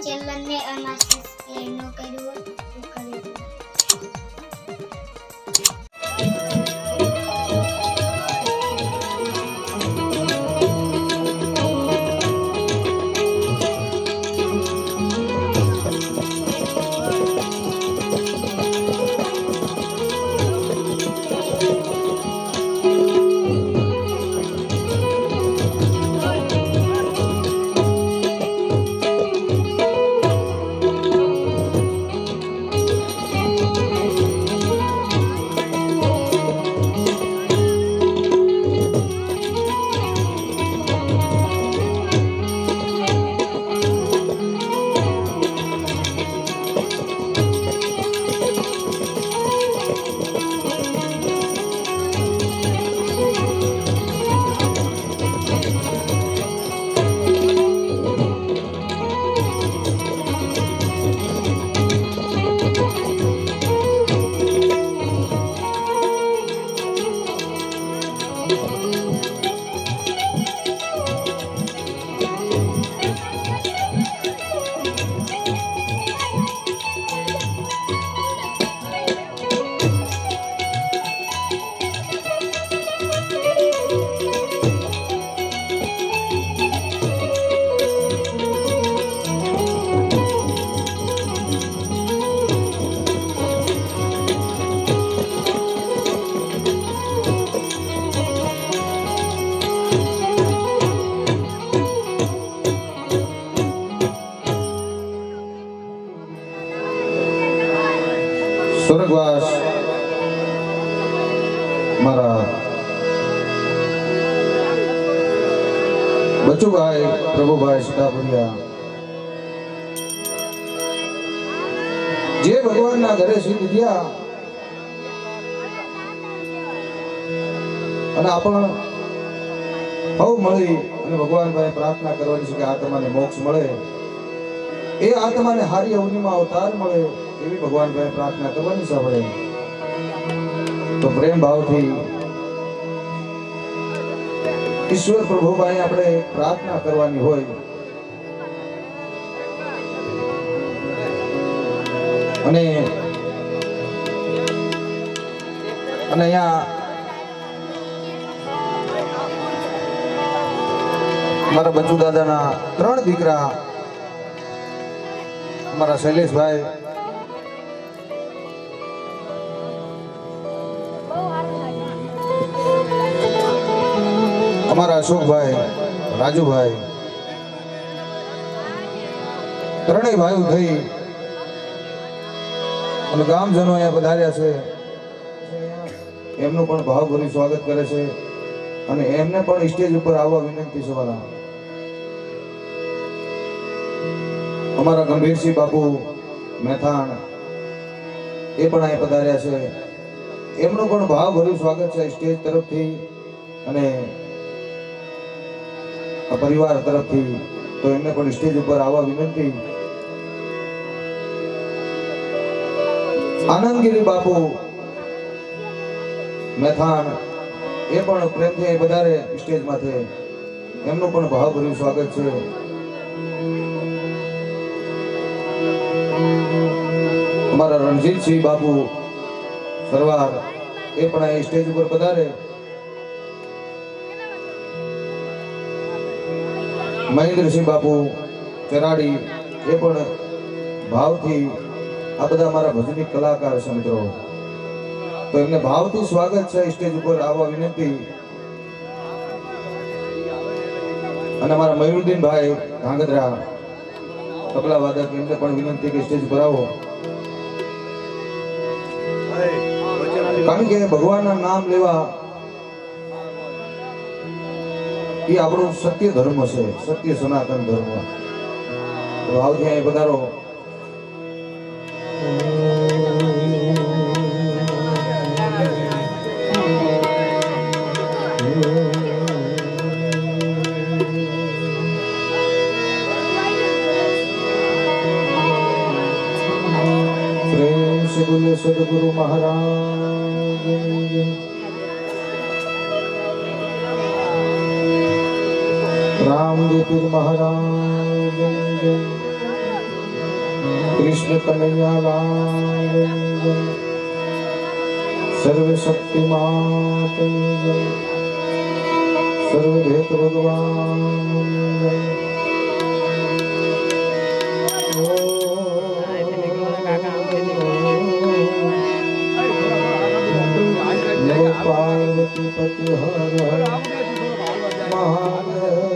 ચેલનને masters કે ન કર્યું તો કરી દો. स्वर्गवास मारा बचुभाई प्रभुभाई सीतापुरिया जे भगवान ना घरे सिद्ध थया અને આપણ હવ મળી અને ભગવાન ભાઈ પ્રાર્થના કરવાની છે કે આત્માને મોક્ષ મળે, એ આત્માને હારી અવનીમાં અવતાર મળે એવી ભગવાન ભાઈ પ્રાર્થના કરવાની છે આપણે. તો પ્રેમ ભાવથી ઈશ્વર પ્રભુભાઈ આપણે પ્રાર્થના કરવાની હોય. અને અહીંયા મારા બચુ દાદાના 3 દીકરા, અમારા શૈલેષભાઈ, અમારા અશોકભાઈ, રાજુભાઈ, 3 ભાઈઓ થઈ અને ગામજનો અહીંયા પધાર્યા છે. એમનું પણ ભાવભર્યું સ્વાગત કરે છે અને એમને પણ સ્ટેજ ઉપર આવવા વિનંતી છે. વાલા અમારા ગંભીરસિંહ બાપુ મેથાણ એ પણ અહીં પધાર્યા છે. એમનું પણ ભાવભર્યું સ્વાગત છે સ્ટેજ તરફથી અને પરિવાર તરફથી. તો એમને પણ સ્ટેજ ઉપર આવવા વિનંતી. આનંદગીરી બાપુ મેથાણ એ પણ પ્રેમથી વધારે સ્ટેજ માથે, એમનું પણ ભાવભર્યું સ્વાગત છે. અમારા રણજીતસિંહ બાપુ સરવાર એ પણ અહીં સ્ટેજ ઉપર પધારે. મહેન્દ્રસિંહ બાપુ ચરાડી એ પણ ભાવથી, આ બધા અમારા ભજનિક કલાકાર છે મિત્રો, તો એમને ભાવથી સ્વાગત છે સ્ટેજ ઉપર આવવા વિનંતી. અને અમારા મયુરદીનભાઈ ધાંગધ્રા તબલા વાદક, એમને પણ વિનંતી કે સ્ટેજ પર આવો. કારણ કે ભગવાનના નામ લેવા એ આપણું સત્ય ધર્મ છે, સત્ય સનાતન ધર્મ. તો આવતી અહીં પધારો. सदगुरु महाराज रामदेव महाराज कृष्ण कन्हैया लाल जय, सर्वशक्तिमान जय, सर्वभूत भगवान जय। नमो पार्वती पति हर हर महादेव।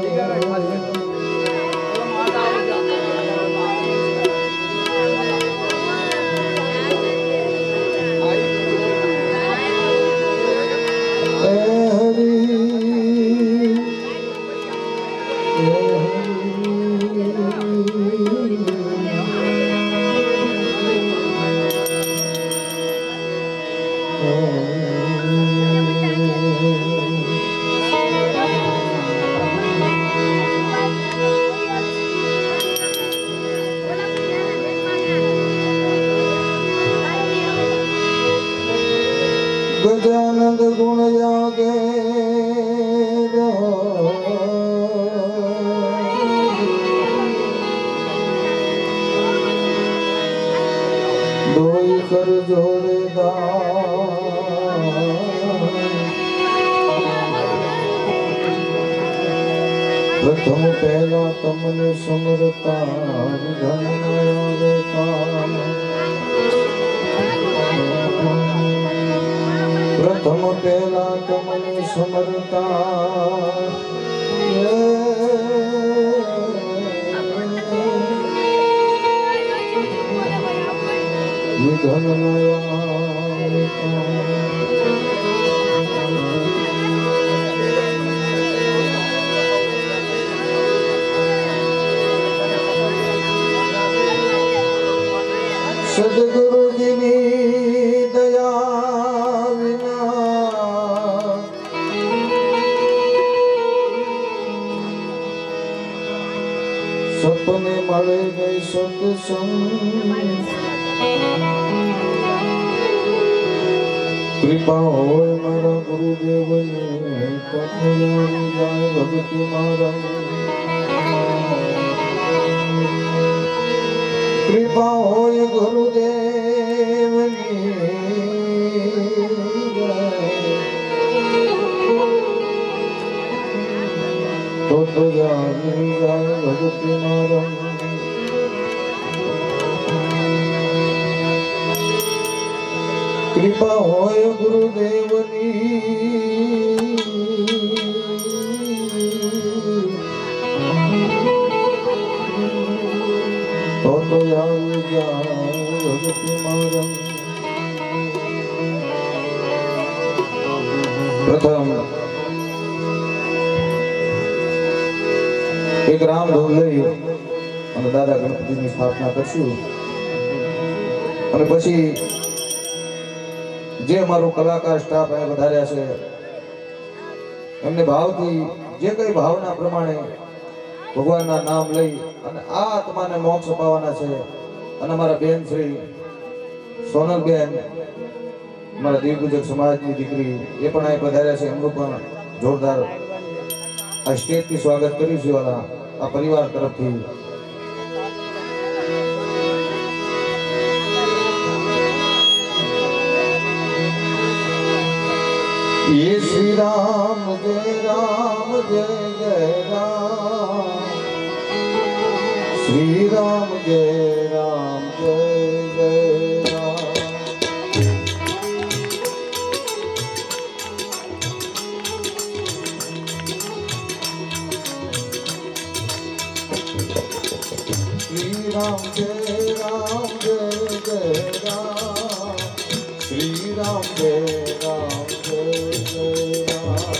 गजानंद गुण जागे दोई कर जोड़े प्रथम पहला तमने समरता धन प्रथम पहला तमने समरता विधन सदगुरु जी ने दया सपने मळे गए सत्संग कृपा होय मारा गुरुदेव ने कथन जाय भक्ति मारा कृपा होय गुरुदेव ने तो जानी जाय भक्ति मारा कृपा होय गुरुदेवनी तो जानी जाय भक्ति मारा। प्रथम एक राम धૂન લઈ અને દાદા ગણપતિની સ્થાપના કરશું અને પછી જે અમારો કલાકાર સ્ટાફ અહીંયા વધાર્યા છે એમને ભાવથી જે કઈ ભાવના પ્રમાણે ભગવાનના નામ લઈ અને આ આત્માને મોક્ષ અપાવવાના છે અને અમારા બેન શ્રી સોનલબેન અમારા દેવપૂજક સમાજની દીકરી એ પણ અહીં પધાર્યા છે એમનું પણ જોરદાર આ સ્ટેજથી સ્વાગત કરીશું વાલા આ પરિવાર તરફથી। ये श्री राम जय जय राम श्री राम जय जय राम। श्री राम जय जय राम श्री राम जय जय राम।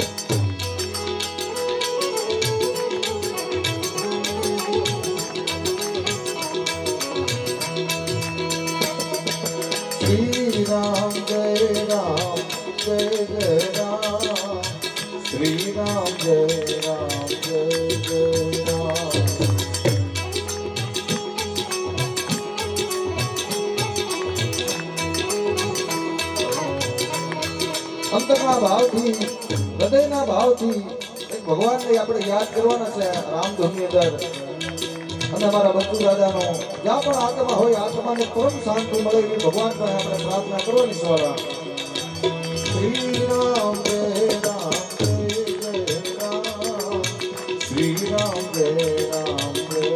श्री राम जय राम श्री राम जय राम। अंतरना भावथी हृदयना भावथी एक भगवानने આપણે યાદ કરવાના છે રામ ધૂનની અંદર અને અમારા બચ્ચુ દાદાનો જ્યાં પણ આત્મા હોય આત્માને પરમ શાંતિ મળે એવી ભગવાન પાસે આપણે પ્રાર્થના કરવાની સવાલા શ્રી રામ જય રામ શ્રી રામ જય રામ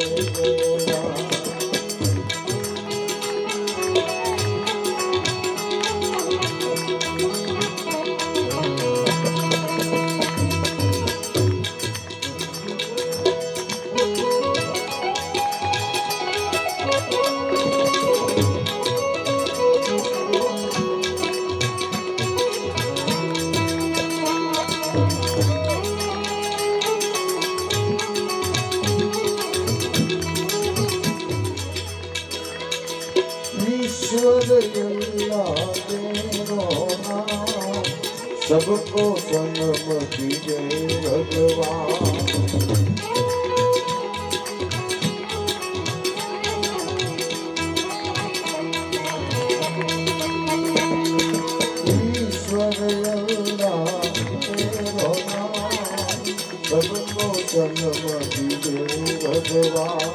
सबको सन्मति जय भगवान ईश्वर सबको सन्मति जय भगवान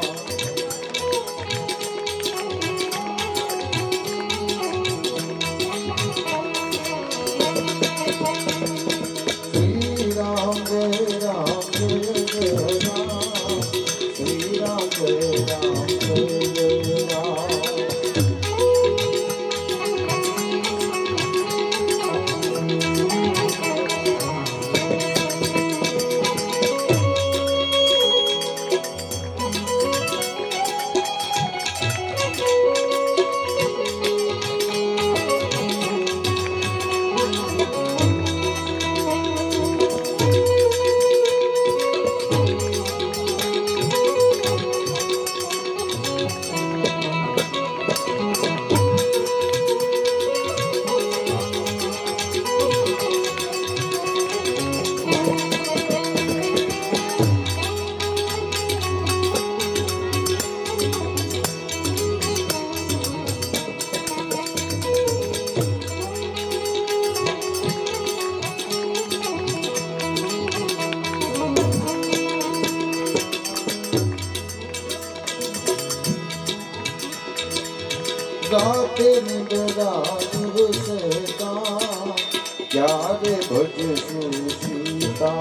गाते निगरा दुर्सता यारे भज सुसीता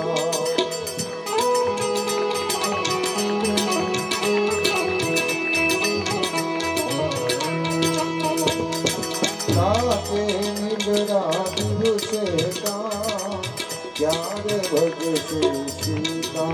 गाते निगरा दुर्सता यारे भज सुसीता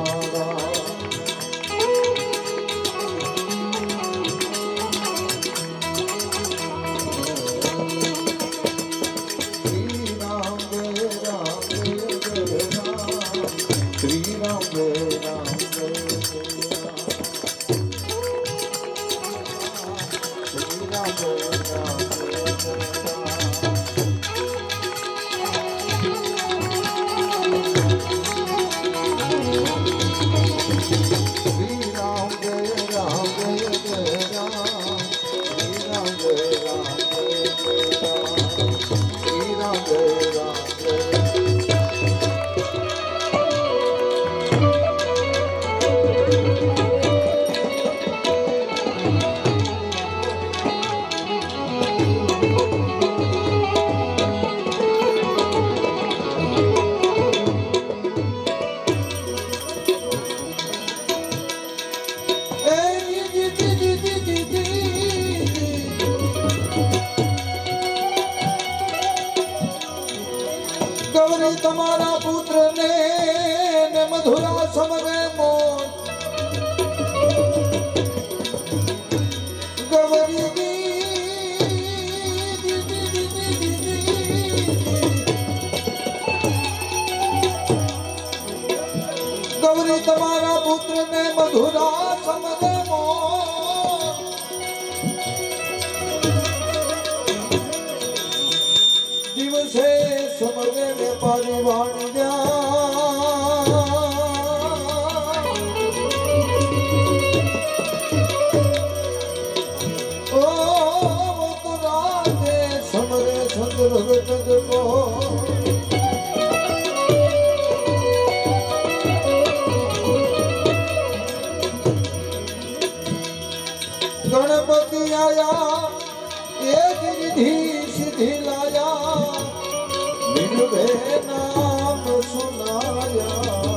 गणपति आया एक रिधि सिद्धि लाया निर्भय नाम सुनाया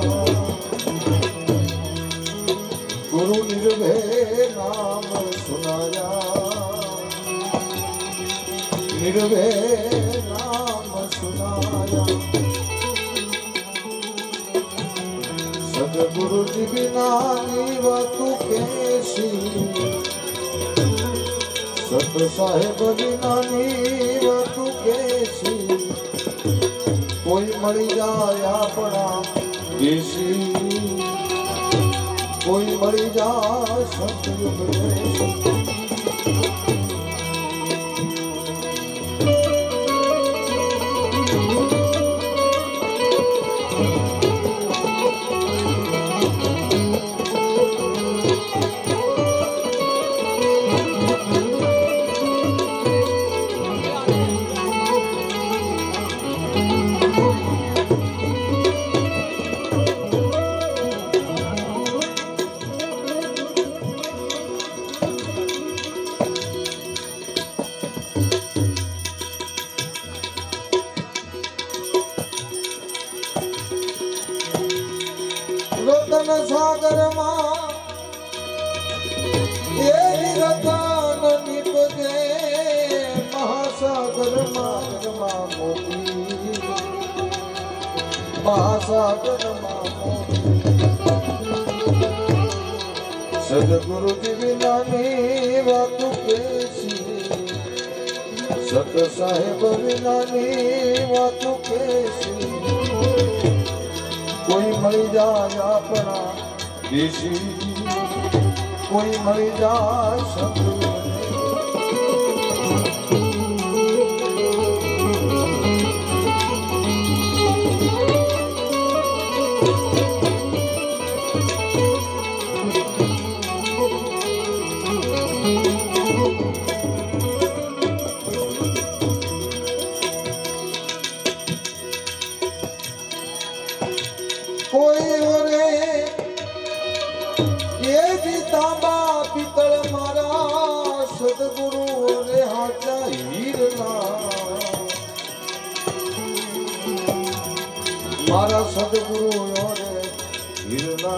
गुरु निर्भय नाम सुनाया निर्भय नाम सुनाया सदगुरु जी बिना नीवतु कैसी सत साहेब बिना नीवतु कैसी कोई मरी जाए अपना देसी कोई मरी जा सतयुग देसी रतन सागर रतन निपजे महासागर मोती महासागर मोती सदगुरु जी बिना नीवतु कैसी सत साहेब बिना नीवतु कैसी कोई मरी जाए अपना देसी कोई मरी जाए सतयुग कोई ओरे ये भी तांबा पीतल मारा सदगुरु रे हाचा हीरना मारा सदगुरु रे हीरना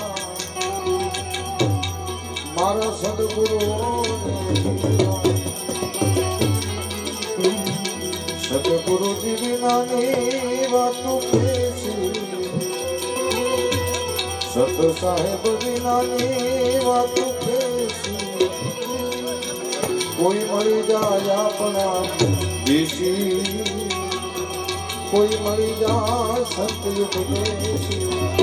मारा सदगुरु रे हीरना सदगुरु जी बिना नीवतु कैसी सत साहेब बिना नीवतु कैसी कोई मरी जाए अपना देसी कोई मरी जाए सतयुग देसी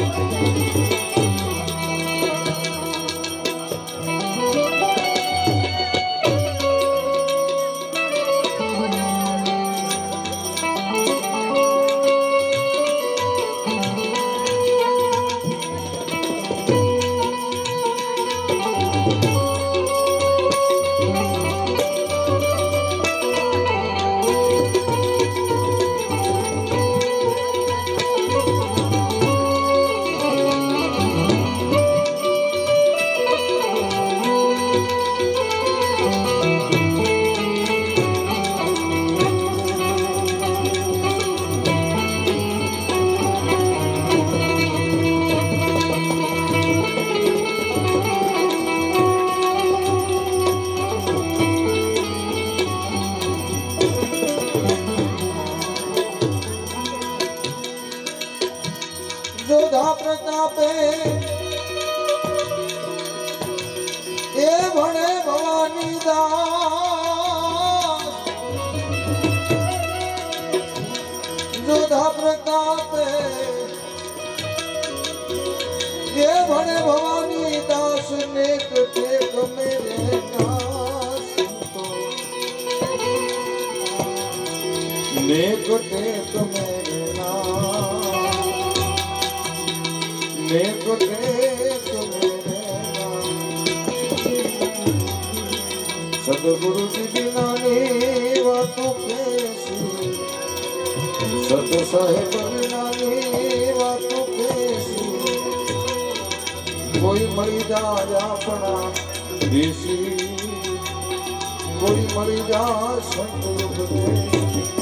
जोधा प्रतापे ए भणे भवानी दास जोधा प्रतापे ए भणे भवानी दास नेक टेक मेरे दास तो नेक टेक मेरे नाम नेक टेक मेरे नाम सदगुरु जी बिना नीवतु कैसी सत साहेब बिना नीवतु कैसी कोई मरी जाए अपना देसी કોઈ મળી જા સંત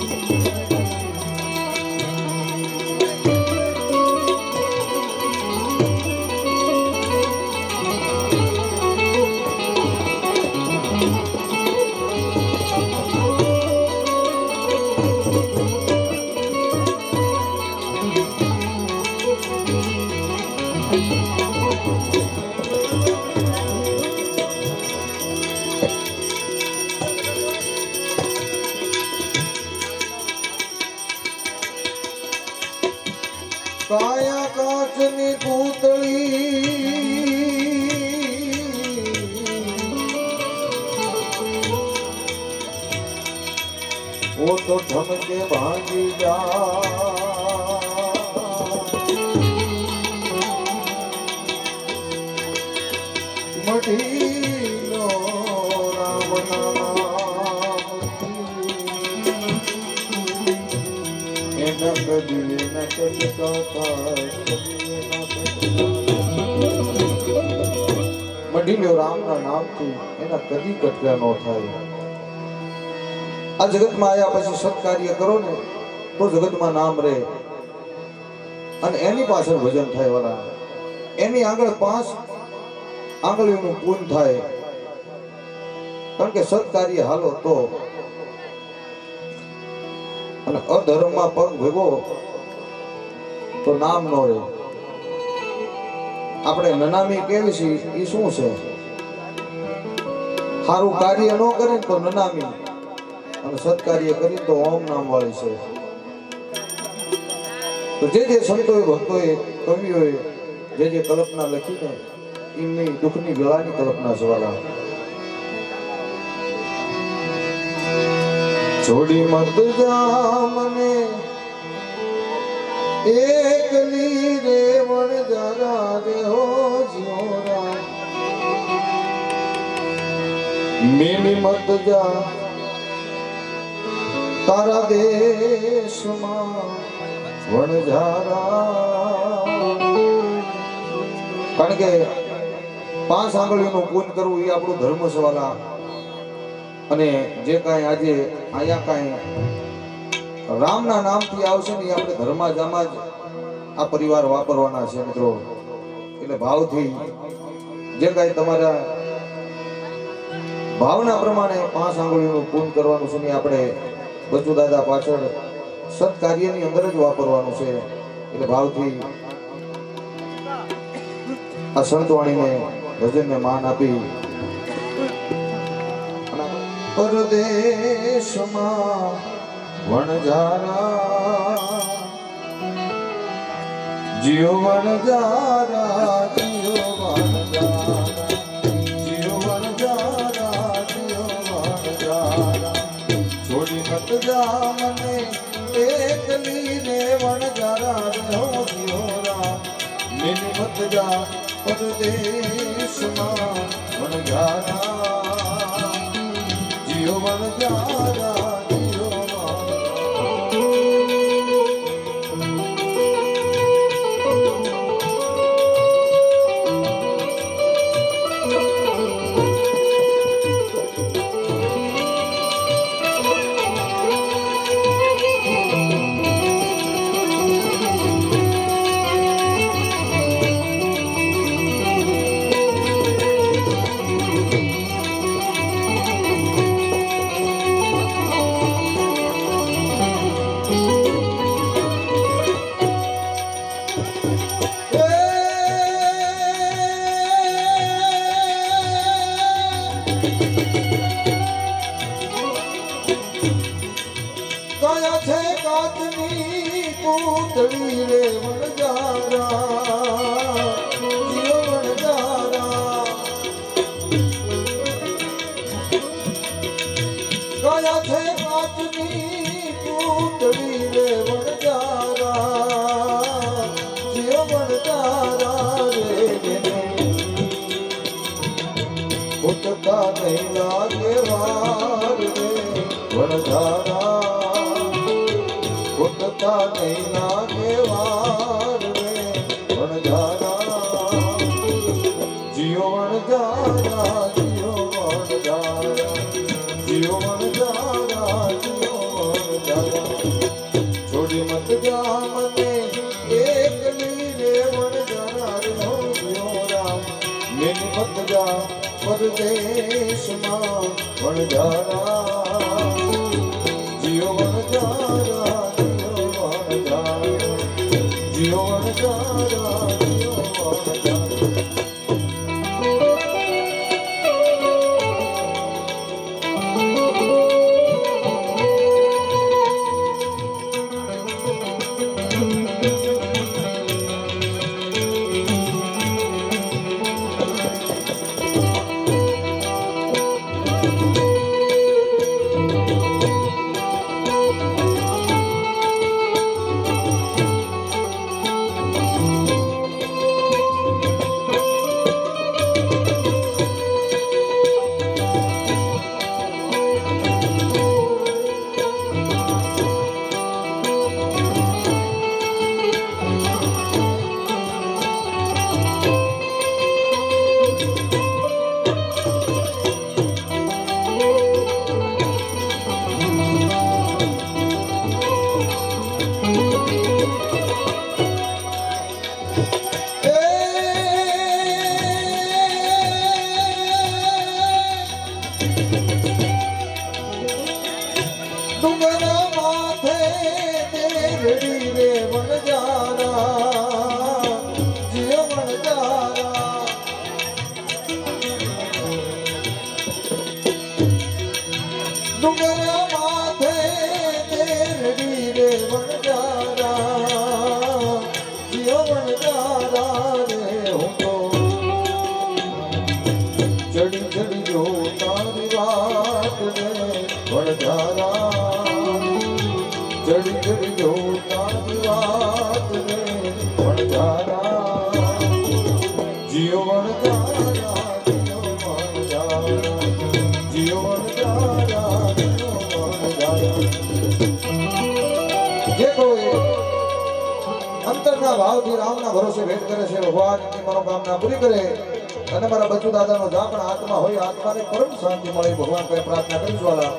કાયા કાચની પૂતળી ઓ તો ધમકે ભાંગી જા મઢીલો રામના મઢીલ્યો રામના નામથી એના કદી કટકા ન થાય. આ જગતમાં આયા પછી સત્કાર્ય કરો ને તો જગતમાં નામ રહે અને એની પાછળ ભજન થાય. વાલા એની આગળ 5 આંગળીઓનું પૂન થાય. કારણ કે સત્કાર્ય હાલો તો અને અધર્મમાં પગ ભેગો તો નામ ન રહે. આપણે નનામી કેવી છે એ શું છે? સારું કાર્ય ન કરે તો નનામી અને સત્કાર્ય કરી તો ઓમ નામ વાળી છે. તો જે સંતોએ ભક્તોએ કવિઓએ જે કલ્પના લખી ને એમની દુઃખની વેળાની કલ્પના સવાલા છોડી મત જા મને એકલી રેવણ જરા રે હો જીઓરા મેલી મત જા તારા દેશમાં વણઝારા. કારણ કે 5 આંગળીઓનું પૂન કરવું એ આપણું ધર્મ સવાલા. અને જે કાંઈ આજે અહીંયા કાંઈ રામના નામથી આવશે ને એ આપણે ધર્માજામાં જ આ પરિવાર વાપરવાના છે મિત્રો. એટલે ભાવથી જે કાંઈ તમારા ભાવના પ્રમાણે 5 આંગળીઓનું પૂન કરવાનું છે ને આપણે બચુ દાદા પાછળ સત્કાર્યની અંદર જ વાપરવાનું છે. એટલે ભાવથી આ સંતવાણીને ભજનને માન આપી પરદેશમાં વણઝારા જીઓ વણઝારા જીઓ વણઝારા જીઓ વણઝારા જીઓ વણઝારા છોડી મત જા મને એકલી રે વણઝારા રે હો જીઓરા મેલી મત જા પરદેશમાં વણઝારા જીઓ વણઝારા જીઓ કયા છે કાચની પૂતળી રે વણઝારા જીઓ વણઝારા કયા છે કાચની પૂતળી રે વણઝારા જીઓ વણઝારા રે ઉઠતા નહીં લાગે વાર રે વણઝારા ઉઠતા નહીં લાગે વાર રે વણઝારા જીઓ વણઝારા જીઓ વણઝારા પરદેશમાં વણજારા જીઓ વણજારા જીઓ વણજારા જીઓ વણજારા ચડી ચડી જો તારી વાત રે વણજારા જીઓ વણજારા જીઓ વણજારા જીઓ વણજારા જીઓ વણજારા જે કોઈ અંતરના ભાવથી રામના ભરોસે ભેટ કરે છે ભગવાનની મનોકામના પૂરી કરે અને મારા બચુ દાદાનો જાપણ આત્મા હોય આત્માને પરમ શાંતિ મળે ભગવાન પાસે પ્રાર્થના કરી જ્વાલા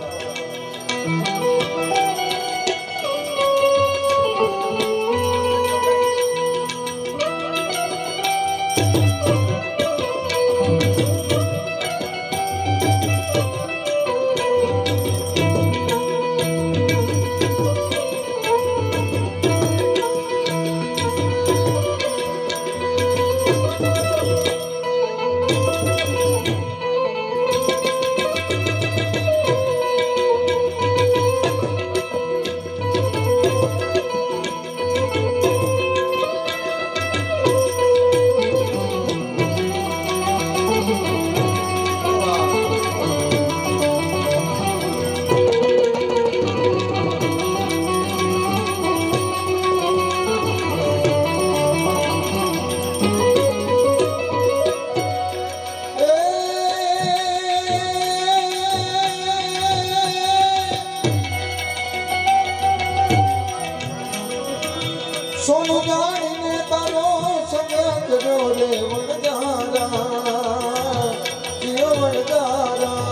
સોનું જાણીને તારો સંગ કરજો રે વણજારા જીઓ વણજારા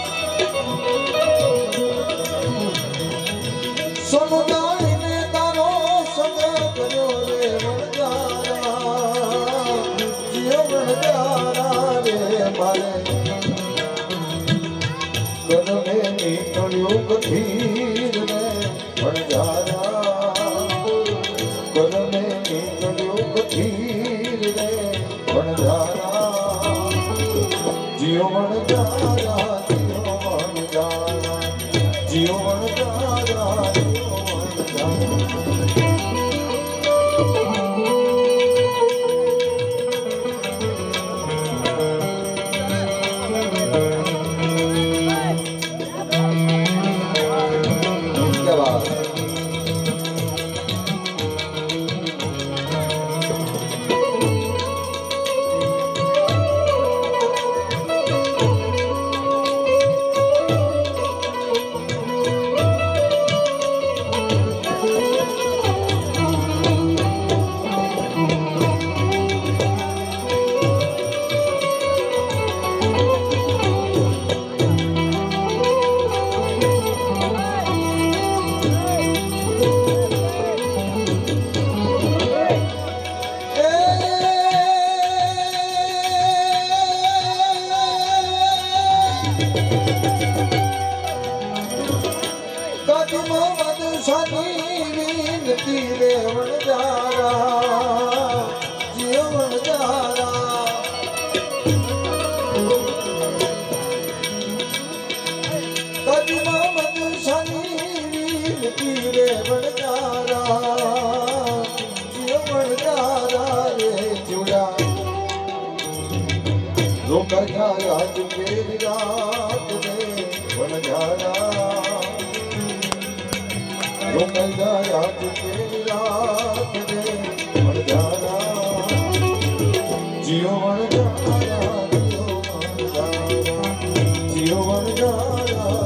સોનું જાણીને તારો સંગ કરજો રે વણજારા જીઓ વણજારા રે મારે કદમે નીકળ્યું કથીર રે વણજારા કદમે નીકળ્યું કથીર રે વણજારા જીઓ વણજારા જીઓ વણજારા જીઓ વણજારા જીઓ વણજારા તીરે વણજારા જીવ વણજારા કદમાં મધુશાની તીરે વણજારા જીવ વણજારા રે જુડા રોકા જાય આજ મેરી રાત રે વણજારા રોકાઈ જાય આજ તેરી રાત રે વણજારા જીઓ વણજારા જીઓ વણજારા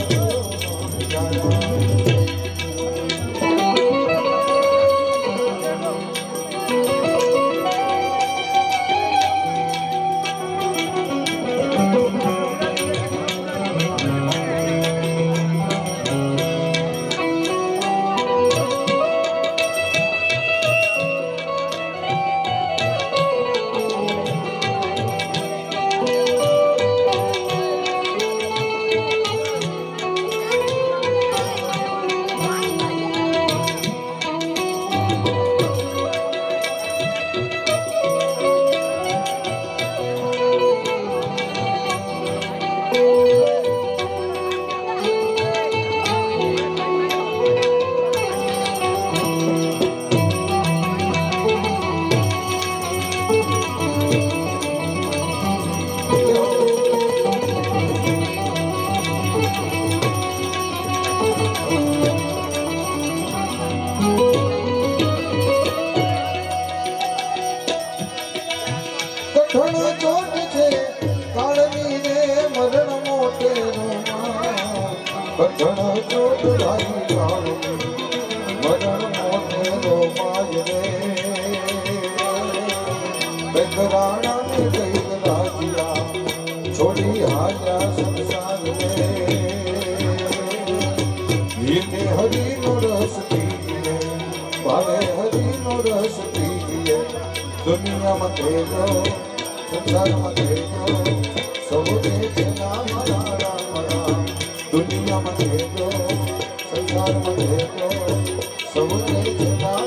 કઠણ ચોટ ભાઈ કાળની મરણ મોટેરો માજ રે બેકરાણાને કઈ રાજ્યા છોડી હાલ્યા સંસાર રે હીને હરીનો રસ પીએ ભાવે હરીનો રસ પીએ દુનિયામાં તેજો સંસારમાં તેજો સૌને જેના મારા દુનિયામાં દેજો સંસારમાં દેજો સૌને જેના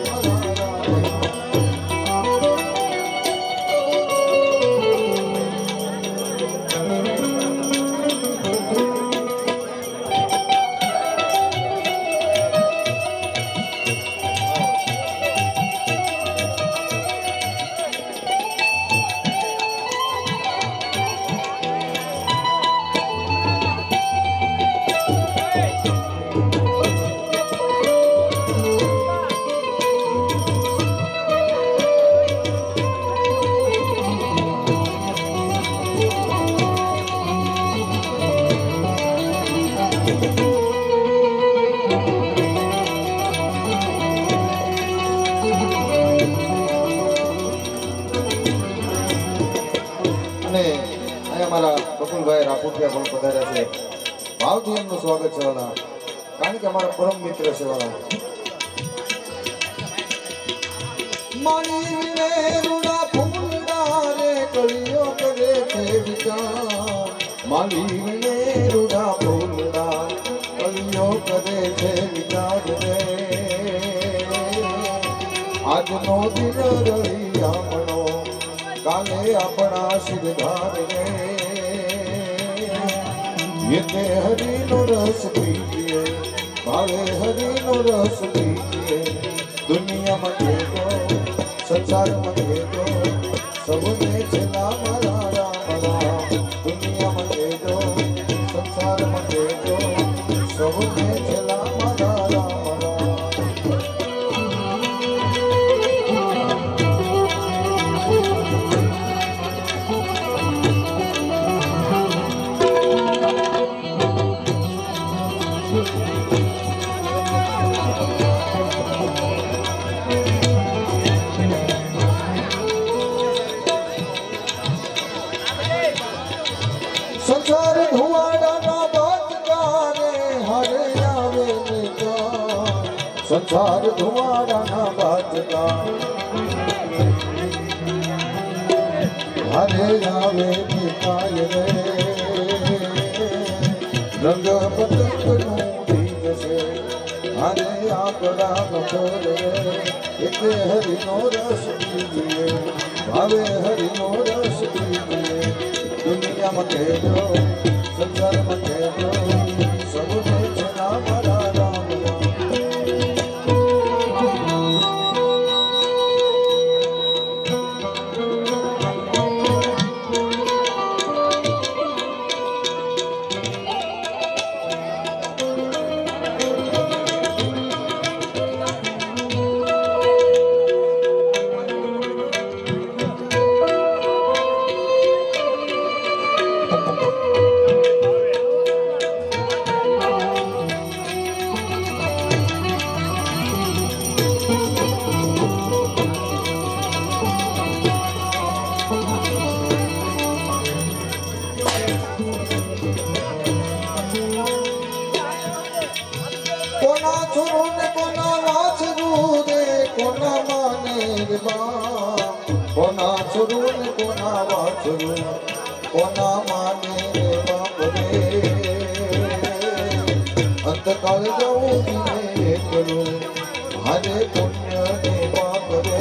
અમારા બકુલભાઈ રાપુટિયા પણ પધાર્યા છે ભાવથી એમનું સ્વાગત છે વાલા કારણ કે અમારા પરમ મિત્ર છે વાલા માની રૂડા ફૂલડા રે કળિયો કરે છે વિચાર માની રૂડા ફૂલડા કળિયો કરે છે વિચાર રે આજનો દિન રળિયામણો કાલે આપણા સિરધાર રે યતે હરિનો રસ પીએ ભાવે હરિનો રસ પીએ દુનિયામાં દેજો સંસારમાં દેજો સૌને છેલ્લા મારા રામ રામ દુનિયામાં દેજો સંસારમાં દેજો સૌને છેલ્લા મારા રામ રામ સંસાર ધુવાડાના બાતકારે હરે આવે નિકા સંસાર ધુવાડાના બાતકા હરે આવે નિકાય રે રંગ પતંગનું બીજ છે આને આકડા મથોર રે એટલે હરિનો રસ પીજીએ ભાવે હરિનો રસ પીજીએ દુનિયામાં કહેજો સંસારમાં કહેજો સબને છે ના મારા રામ રામ કોના છોરું ને કોના વાછરું કોના માને રે બાપ રે અંતકાળ જવું ને કરું હારે પુણ્ય ને પાપ રે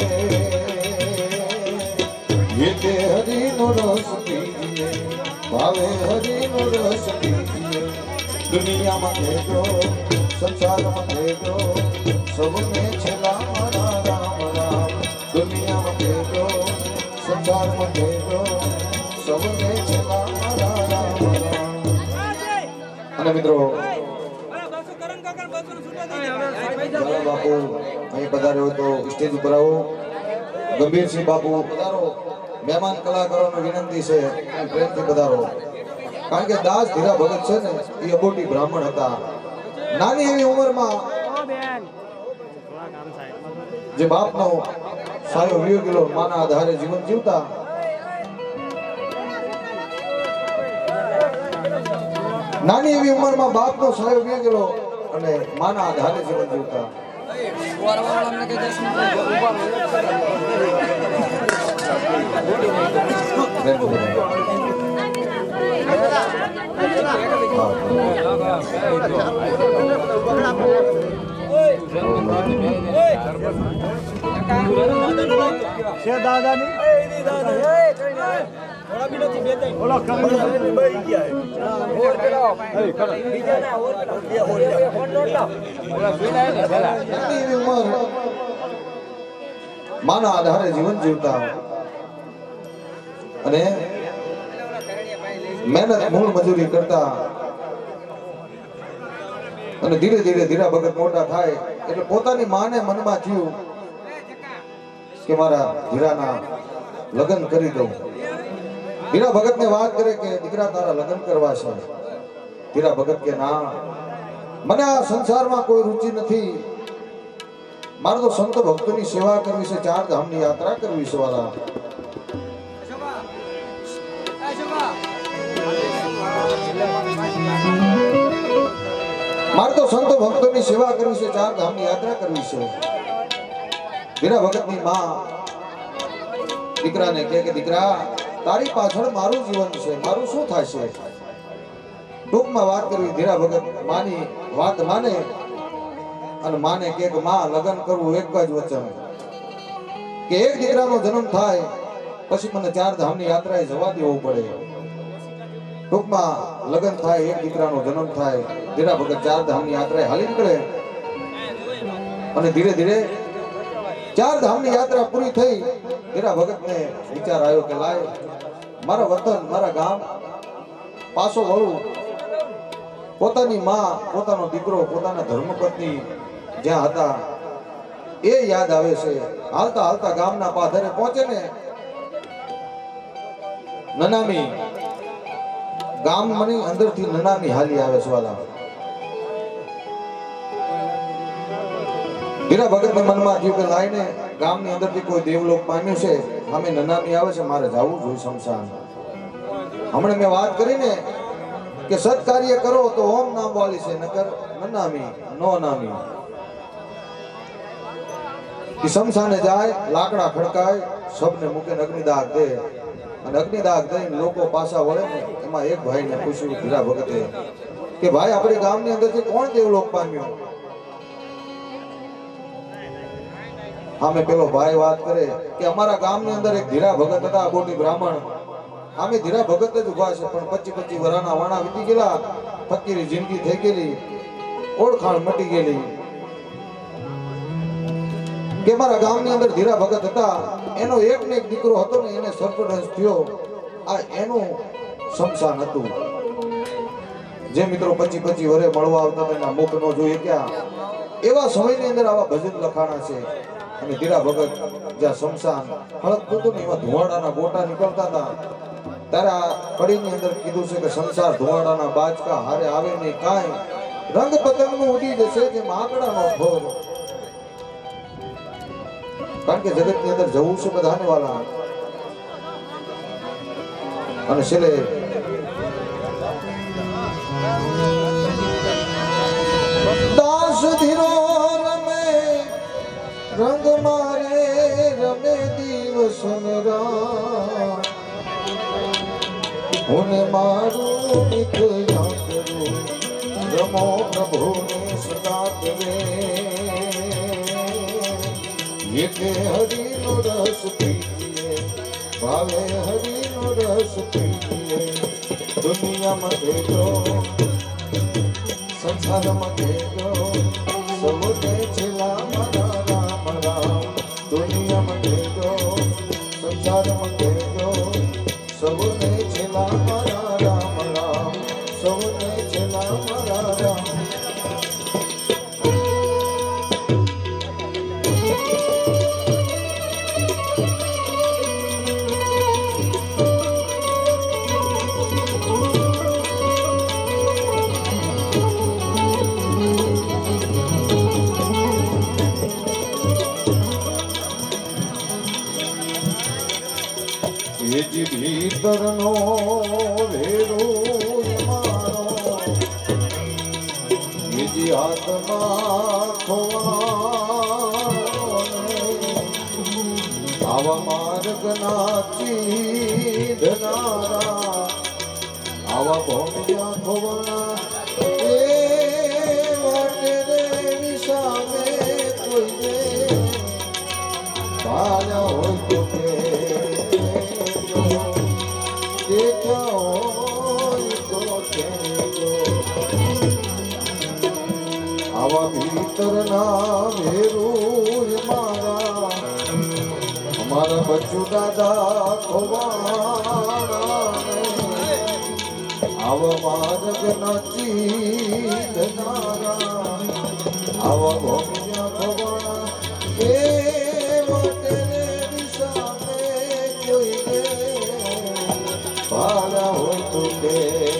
ये हरिनो रस पीजिए भावे हरिनो रस पीजिए दुनिया में भेजो संसार में भेजो सबने छला मारा राम राम दुनिया में भेजो संसार में भेजो सबने छला मारा राम राम અને મિત્રો બાપુ અહીં પધાર્યો તો સ્ટેજ ઉપર આવો ગંભીરસિંહ બાપુ પધારો મહેમાન કલાકારોને વિનંતી છે પ્રેમથી પધારો કારણ કે દાસ ધીરા ભગત છે ને એ અબોટી બ્રાહ્મણ હતા નાની એવી ઉંમરમાં જે બાપનો સાયો વીર કિલો માના આધારે જીવન જીવતા નાની એવી ઉંમરમાં બાપનો સાયો વીર કિલો અને માના આધારે જીવન જીવતા માના આધારે જીવન જીવતા અને મહેનત મૂળ મજૂરી કરતા અને ધીરે ધીરે ધીરા ભગત મોટા થાય એટલે પોતાની માને મનમાં થયું કે મારા ધીરાના લગ્ન કરી દઉં ધીરા ભગત ને વાત કરે કે દીકરા તારા લગ્ન કરવા છે ધીરા ભગત કે ના મને આ સંસારમાં કોઈ રુચિ નથી મારે તો સંત ભક્તોની સેવા કરવી છે ચાર ધામની યાત્રા કરવી છે વાલા મારે તો સંતો ભક્તોની સેવા કરવી છે ચાર ધામની યાત્રા કરવી છે ધીરા ભગતની માં દીકરાને કહે કે દીકરા તારી પાછળ મારું જીવન છે મારું શું થશે ટૂંકમાં વાત કરવી ધીરા ભગત માની વાત માને અને માને કહે કે માં લગ્ન કરવું એક જ વચન કે એક દીકરાનો જન્મ થાય પછી મને ચાર ધામની યાત્રાએ જવા દેવું પડે ટૂંકમાં લગ્ન થાય એક દીકરાનો જન્મ થાય ધીરા ભગત ચાર ધામની યાત્રાએ હાલી નીકળે અને ધીરે ધીરે ચાર ધામની યાત્રા પૂરી થઈ ધીરા ભગતને વિચાર આવ્યો કે લાય મારા વતન મારા ગામ પાછો વળું પોતાની માં પોતાનો દીકરો પોતાના ધર્મપત્ની જ્યાં હતા એ યાદ આવે છે હાલતા હાલતા ગામના પાદરે પહોંચે ને નનામી ગામની અંદરથી નનામી હાલી આવે છે વાલા ધીરા ભગતને મનમાં થયું કે લાઈને ગામની અંદરથી કોઈ દેવલોક પામ્યું છે સામે નનામી આવે છે મારે જવું જોઈએ શમશાન હમણાં મેં વાત કરીને કે સત્કાર્ય કરો તો ઓમ નામ વાળી છે નકર નનામી નો નામી કે શમશાને જાય લાકડા ખડકાય સબને મૂકે અગ્નિદાહ દે અને અગ્નિદાહ દઈને લોકો પાછા વળે ને એમાં એક ભાઈને પૂછ્યું ધીરા ભગતે કે ભાઈ આપણે ગામની અંદરથી કોણ દેવલોક પામ્યો? આમે પેલો ભાઈ વાત કરે કે અમારા ગામની અંદર એક ધીરા ભગત હતા, બોટી બ્રાહ્મણ. આમે ધીરા ભગત જ ઉભા છે, પણ 25-25 વર્ષના વાણા વીતી ગયેલા, ફકીરી જિંદગી થઈ ગયેલી, ઓળખાણ મટી ગયેલી. કે મારા ગામની અંદર ધીરા ભગત હતા, એનો એક ને એક દીકરો હતો ને એને સર્પદંશ થયો. આ એનું શમશાન હતું. જે મિત્રો 25-25 વર્ષે મળવા આવતા હતા એના મુખ નો જોઈએ ક્યાં, એવા સમયની અંદર આવા ભજન લખાણા છે. અને ધીરા ભગત જ્યાં શમશાન હળકતું હતું ને એમાં ધુવાડાના ગોટા નીકળતા હતા. ત્યારે આ કડીની અંદર કીધું છે કે સંસાર ધુવાડાના બાચકા હારે આવે નહીં કાંઈ, રંગ પતંગનું ઉડી જશે જે આંકડાનો ઠોર. કારણ કે જગતની અંદર જવું છે બધાને વાલા. અને છેલ્લે દાસ ધીરો રમે રંગ મારે રમે દિવસ ને રાત, હું મારું નિત્ય કરું રમો પ્રભુને સદા કરે. એટલે હરિનો રસ પીએ ભાવે હરિનો રસ પીએ. દુનિયામાં દેજો સંસારમાં દેજો સૌને છેલ્લા મારા રામ રામ. દુનિયામાં દેજો સંસારમાં દેજો સૌને છેલ્લા મારા રામ રામ. સૌને છેલ્લા મારા રામ. ભીતરનો વેરો મારો બીજી હાથમાં આવા માર્ગના ચીધનારા આવા ભોમિયા ખોવાના એ વાટે રે વિસામે કોઈને પાયા હોય તો કે આવા ભીતરના ભેરું મારા અમારા બચ્ચુ દાદા ખોવાણા. આવા માર્ગ નથી ધનારા આવા ભોમિયા ખોવાણા એ વટે વિસામે કોઈને ભાડા હોય તો કે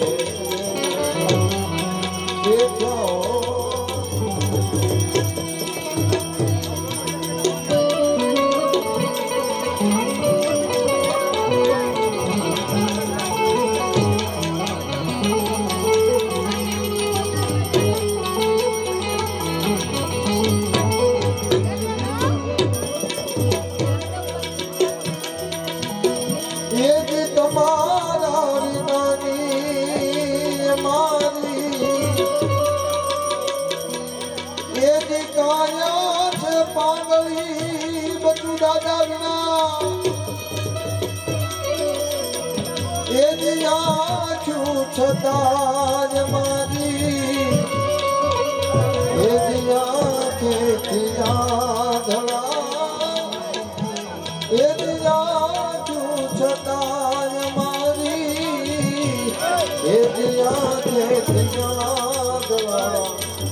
છતાં મારી એ દિયા ખેતિયા ધડા એ દિયા છતાં મારી એ દિયા ખેતિયા ધડા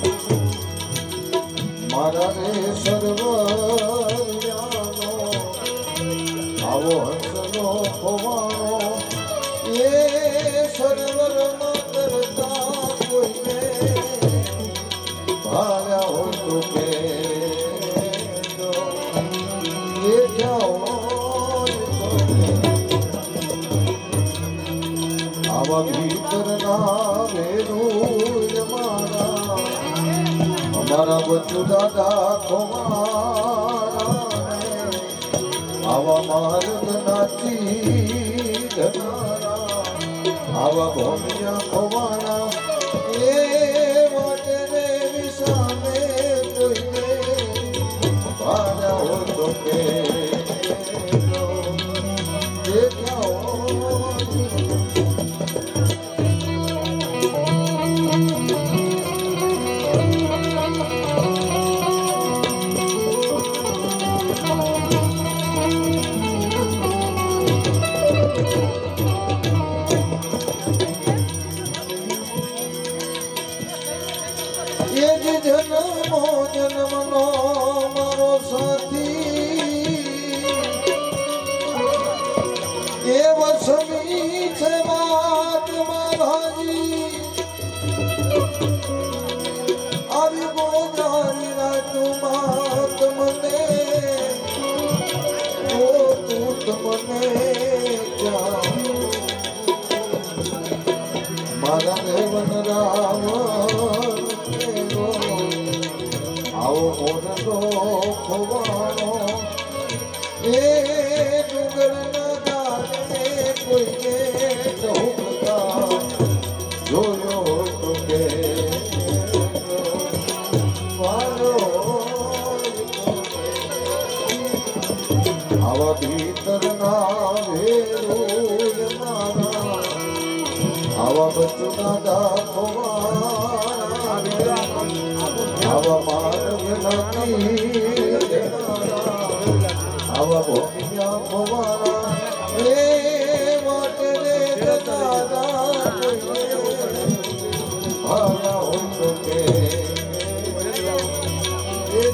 મારા રે સર્વયાનો આવો હંસનો ખોવાણો એ સર્વર કરતા કોઈને ભાર્યા હોય તો કે આવા ભીતરના વેરું મારા અમારા બચ્ચુ દાદા ખોવાણા આવા માર્ગ નાચી ધનારા આવા ભોમિયા ખોવાના એ વાટે રે વિસામે કોઈને ભાડા હોય તો કે જન્મનો મારો સાથી એ વસમી છે વાતમાં ભાજી આવી ગોજારી રાત મને ઓ તૂટ મને મારા દેવન રાવણ આવો મોરલો ખોવાનો એ ડુંગરના ગાને કોઈને ચૌકતા જોયો તો કે વાલો આવા ભીતરના ભેરું મારા આવા બચુના દાખવાના આવા માર્ગ નથી આવા ભોમિયા ખોવાના એ વાટે રે દાદા ભાડા હોય તો કે એ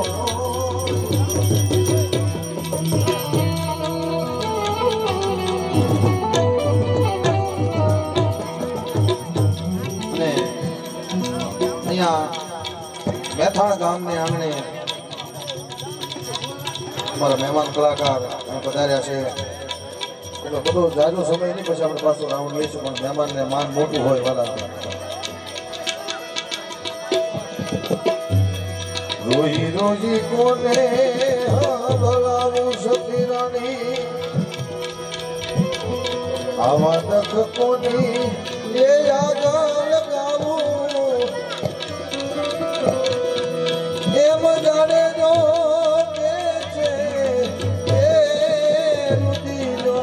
અહીંયા મેથાણ ગામને આંગણે અમારા મહેમાન કલાકાર પધાર્યા છે એટલે બધો જાજો સમય નહીં પછી આપણે પાછો રાઉન્ડ લઈશું પણ મહેમાનને માન મોટું હોય વાલા રોજી રોજી કોને ભલાવું સતી રાણી આવા દખ કોની એ યાદ લગાવું એમ જાણે જો કે છે એ રુદિલો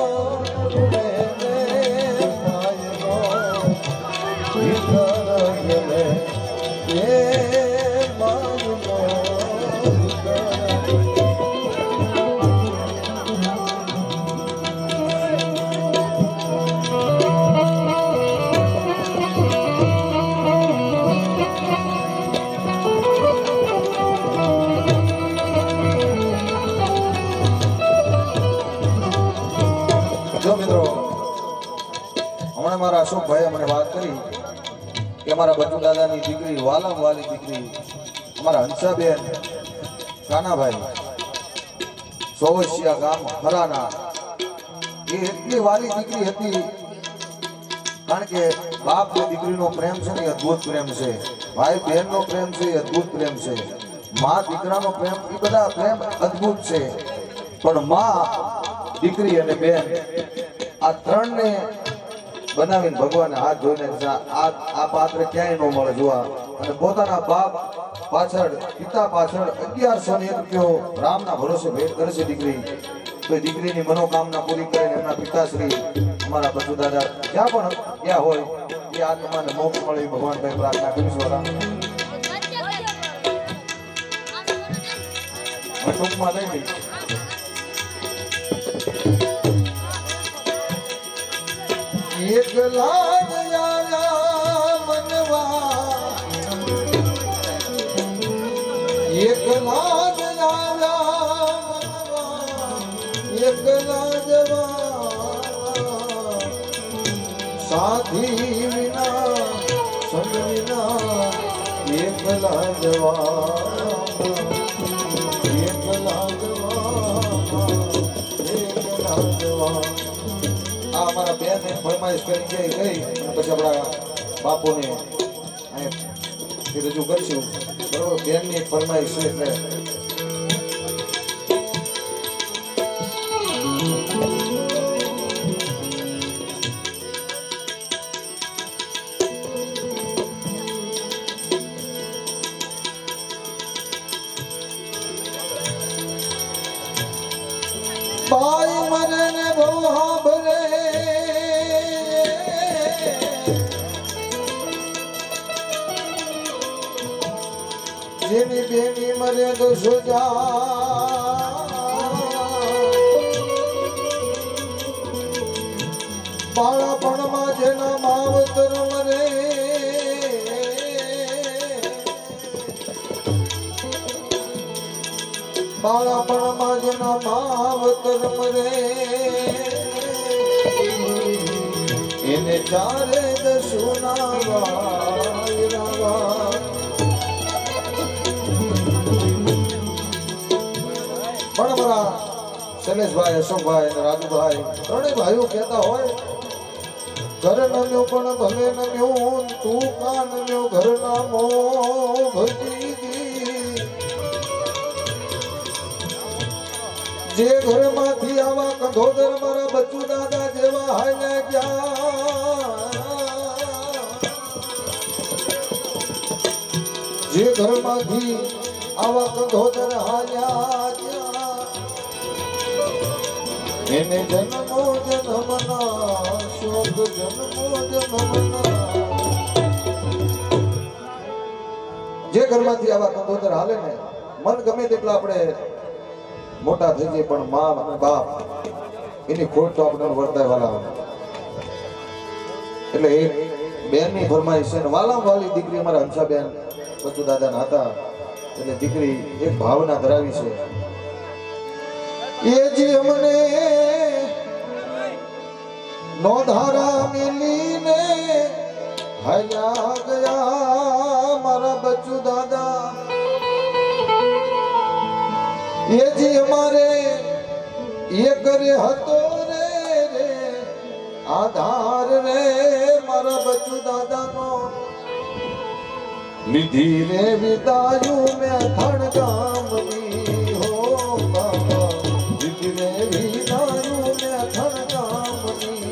માયનો ભીતર ગમે એ માયનો જો મિત્રો હમણાં મારા અશોકભાઈએ મને વાત કરી કે અમારા બચુ દાદાની દીકરી વાલમ વાલી દીકરી અમારા હંસાબેન કાનાભાઈ સોવસિયા ગામ હરાના એ એટલી વાલી દીકરી હતી કારણ કે બાપ ને દીકરીનો પ્રેમ છે ને અદ્ભુત પ્રેમ છે ભાઈ બહેનનો પ્રેમ છે અદ્ભુત પ્રેમ છે મા દીકરાનો પ્રેમ એ બધા પ્રેમ અદ્ભુત છે પણ મા દીકરી અને બેન આ ત્રણને બનાવીને ભગવાને હાથ જોઈને આ પાત્ર ક્યાંય ન મળે જોવા અને પોતાના બાપ પાછળ પિતા પાછળ 1101 રૂપિયો રામના ભરોસે ભેટ કરે છે દીકરી તો દીકરીની મનોકામના પૂરી કરીને એમના પિતાશ્રી અમારા બચુ દાદા જ્યાં પણ ગયા હોય એ આત્માને મોક્ષ મળે ભગવાન ભાઈ પ્રાર્થના કરીશું ટૂંકમાં લઈ લઈ એક લાગ યારા મનવા એક લાગ યારા મનવા એક લાજવા સાથી વિના સંગ વિના એક લાજવા એક લાજવા એક લાજવા અમારા બેન ફરમાઈશ કરી ગઈ પછી આપણા બાપુને રજૂ કરશું બરોબર બેનની એક ફરમાઈશ છે એટલે બાઈ મરે ને બહુ હાંભરે જેની બેની મરે તો સુજા બાળપણમાં જેના માવતર મરે બાળપણમાં જેના માવતર મરે એને ચારે દસુના વાયરાવા પણ મારા શૈલેષભાઈ અશોકભાઈ અને રાજુભાઈ ત્રણેય ભાઈઓ કહેતા હોય ઘર નમ્યો પણ ભલે નમ્યો તું કાન નમ્યો ઘરના મો ભજી જે ઘરમાંથી આવા કંધોદર મારા બચ્ચુ દાદા જેવા હાલે ગયા જે ઘરમાંથી આવા કંધોદર હાલ્યા ગયા એને જન્મો જન્મના શોક જન્મો જન્મના જે ઘરમાંથી આવા કંધોદર હાલે ને મન ગમે તેટલા આપણે મોટા થઈ જાય પણ મા અને બાપ એની ખોટ તો આપણે વર્તાય વાલા એટલે એ બેનની ફરમાઈશ છે ને વાલા વાલી દીકરી અમારા હંસાબેન બચ્ચુ દાદાના હતા એટલે દીકરી એક ભાવના ધરાવી છે એ જે અમને નોધારા મિલીને હયા ગયા મારા બચ્ચુ દાદા એ જી અમારે એ કરે હતો રે રે આધાર રે મારા બચ્ચુ દાદાનો લીધી રે વિદાયું મેં થણ ગામની હો બાબા લીધી રે વિદાયું મેં થણ ગામની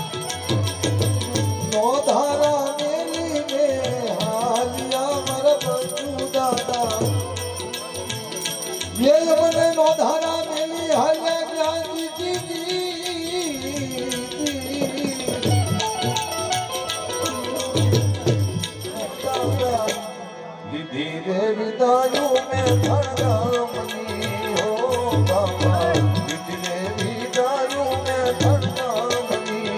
નો ધારા મેલી ને હાલિયા મારા બચ્ચુ દાદા ये अपने नौधारा मेली हाल्या ज्ञान दीदी रे विदायों में धड़गामनी हो बाबा दीदी रे विदायों में धड़गामनी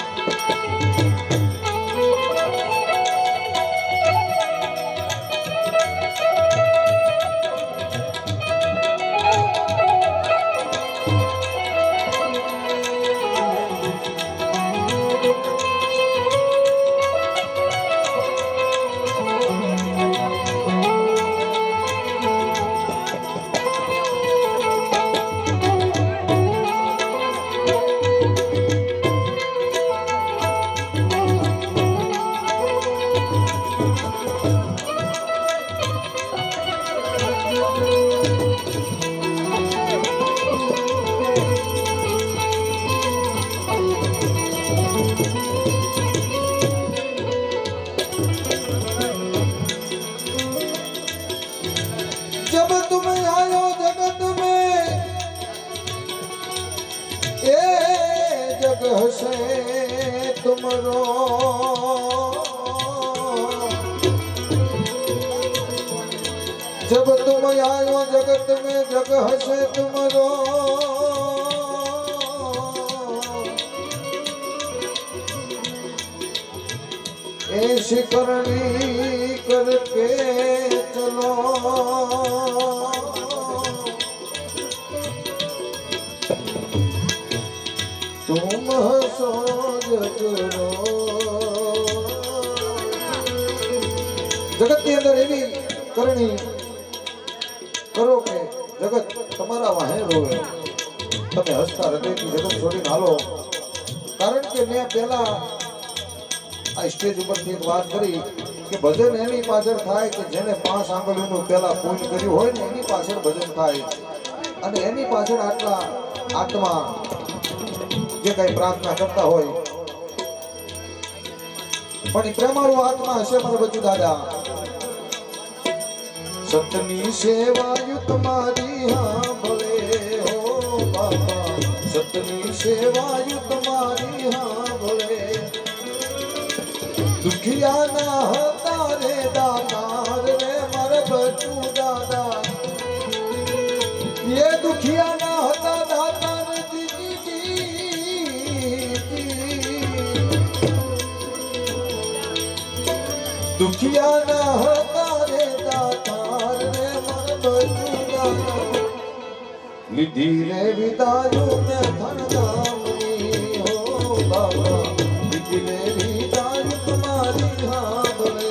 जब तुम आयो जगत में ए जगह से तुमरो जब तुम आयो जगत में जगह से तुमरो ऐसी करनी करके चलो तुम हंसो जगरो जगत के अंदर एवी करनी करो के जगत तुम्हारा वाहे रोवे तमे हसता हृदय की जगत छोड़ी हालो कारण के मैं पहला आ स्टेज ઉપર થી એક વાત કરી કે ભજન એની પાછળ થાય કે જેને 5 આંગળીનું પહેલા પૂજન કર્યું હોય ને એની પાછળ ભજન થાય અને એની પાછળ આટલા આત્મા જે કઈ પ્રાર્થના કરતા હોય પણ એ પ્રેમાળુ આત્મા હશે મારા બચ્ચુ દાદા સતની સેવા યુ તમારી હા ભલે હો બાબા सतनी सेवायु तुम्हारी हाँ बोले दुखिया ना तारे दातार रे मारे बचू दादा ये दुखिया ना दातार दुखिया ना तारे दातार रे मारे बचू दादा निधि रे विदायु में धन दामनी हो बाबा निधि रे विदायु तुम्हारी हाँ बोले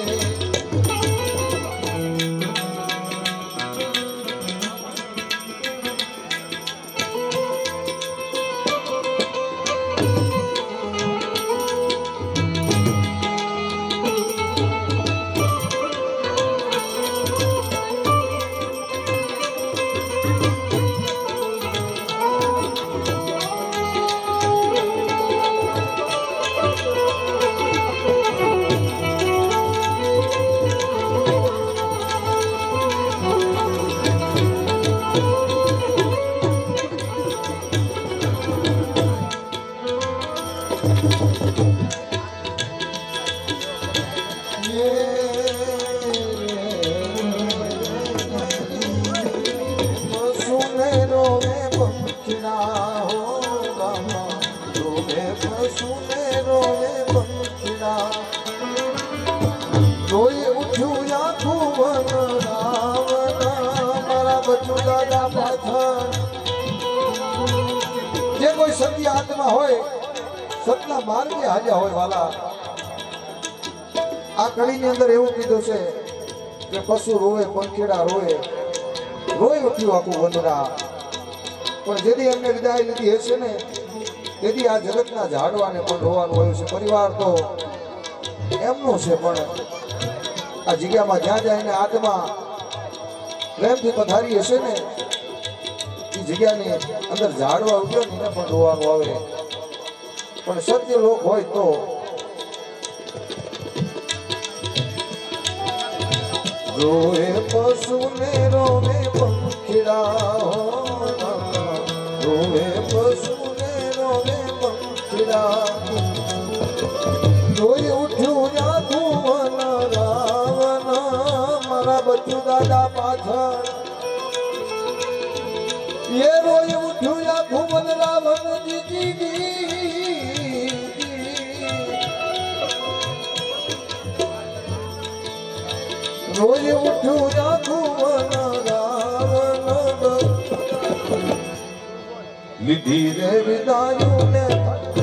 कोई सत्य आत्मा होय सतना मार्गे हाल्या होय वाला आ कड़ी ની અંદર એવું કીધું છે કે પશુ રોવે પંખીડા રોવે રોય ઉઠ્યું આખું વંદરા પણ જેથી એમને વિદાય લીધી હશે ને તેથી આ જગતના ઝાડવાને પણ રોવાનું હોય છે પરિવાર તો એમનો છે પણ આ જગ્યામાં જ્યાં જઈને આત્મા પ્રેમથી પધારી હશે ને એ જગ્યાની અંદર ઝાડવા ઉગ્યો ને પણ રોવાનું આવે પણ સત્ય લોક હોય તો रोए पशु ने रोवे पंखीड़ा रोए पशु ने रोवे पंखीड़ा रोई उठ्यू या धुवन रावण मारा बच्चू दादा पाछळ ये रोई उठ्यू या धुवन रावण जी रोई उठ्यू या धुवन रावण निधि रे विदायु ने